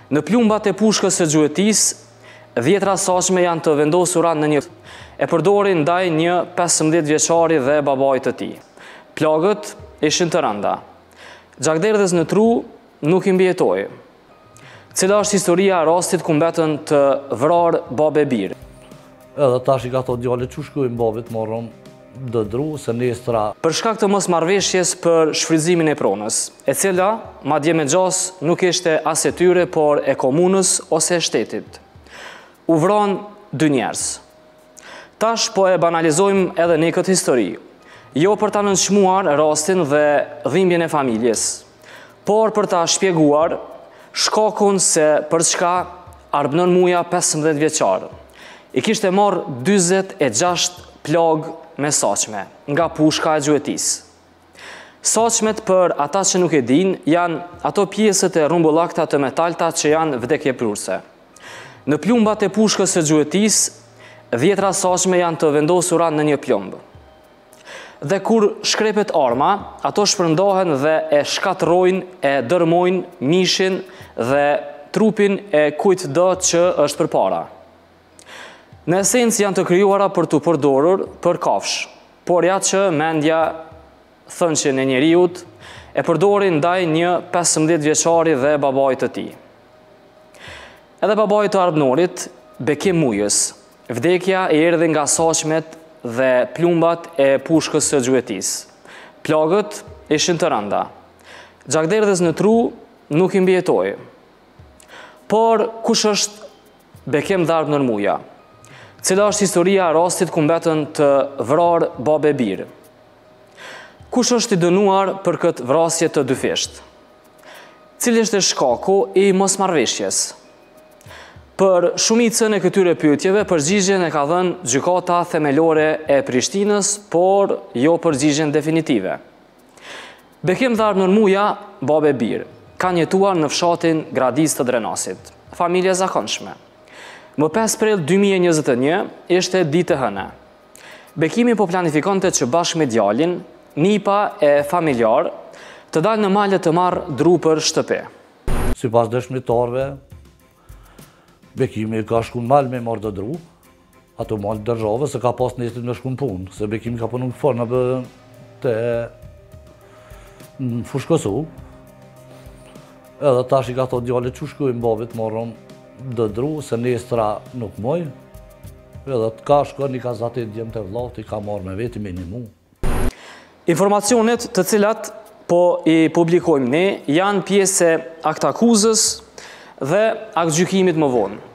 Në plumbat e pushkës së gjuetis, 10 saqme janë të vendosura në një e përdorin ndaj një 15 vjeçari dhe babait të tij. Plagët ishin të rënda. Gjakderdhës në tru nuk i mbijetoi. Cila është historia e rastit ku mbetën të vrarë babë e birë? Edhe tash i ka thotë djalit që shkojmë babit morëm dëdru se nestra. Për shkak të mosmarrëveshjes për shfrytëzimin e pronës, e cila madje me gjas nuk ishte as e tyre, por e komunës ose e shtetit. U vran 2 njerëz. Tash po e banalizojmë edhe ne këtë histori, jo për ta nënçmuar rastin dhe dhimbjen e familjes, por për ta shpjeguar shkakun se për çka Arbnon Muja 15 vjeçar i kishte marrë 46 plag me saqme nga pushka e gjuetis. Saqmet, për ata që nuk e din, janë ato pjesët e rumbullakta të metalta që janë vdekjeprurse. Në plumbat e pushkës së gjuetis, 10 saqme janë të vendosura në një plumb. Dhe kur shkrepet arma, ato shpërndohen dhe e shkatrojnë, e dërmojnë mishin dhe trupin e kujt do që është përpara. Në esencë janë të krijuara për të përdorur për kafsh, por ja që mendja thënqen e njeriut e përdorin ndaj një 15 vjeçari dhe babait të tij. Edhe babait të Arbnorit, Bekim Mujës, vdekja e erdhi nga saqmet dhe plumbat e pushkës së gjuetis. Plagët ishin të rënda. Gjakderdhës në tru nuk i mbijetoi. Por kush është Bekim dhe Arbnon Muja? Cila është historia e rastit ku mbetën të vrarë babë e birë? Kush është i dënuar për këtë vrasje të dyfisht? Cili është shkaku i mosmarrëveshjes? Për shumicën e këtyre pyetjeve përgjigjen e ka dhënë gjykata themelore e Prishtinës, por jo përgjigjen definitive. Bekim dhe Arbnon Muja, babë e birë, kanë jetuar në fshatin Gradis të Drenasit, familje zakonshme. Më 5 prill 2021 ishte ditë e hënë. Bekimi po planifikonte që bashkë me djalin, nipa e familjar, të dalë në male të marrë dru për shtëpi. Sipas dëshmitarëve, Bekimi ka shku në malë me marrë të dru, ato malë dërzhave se ka pas netit me shku në punë, se Bekimi ka punu në fornë të në Fushkosu. Edhe tash i ka thotë djalit që shkojmë babit morëm dëdru se nestra nuk moj, edhe të ka shkon i ka zatit djemë të vllaut, i ka marrë me veti minimum. Informacionet të cilat po i publikojmë ne janë pjesë e aktakuzës dhe aktgjykimit më vonë.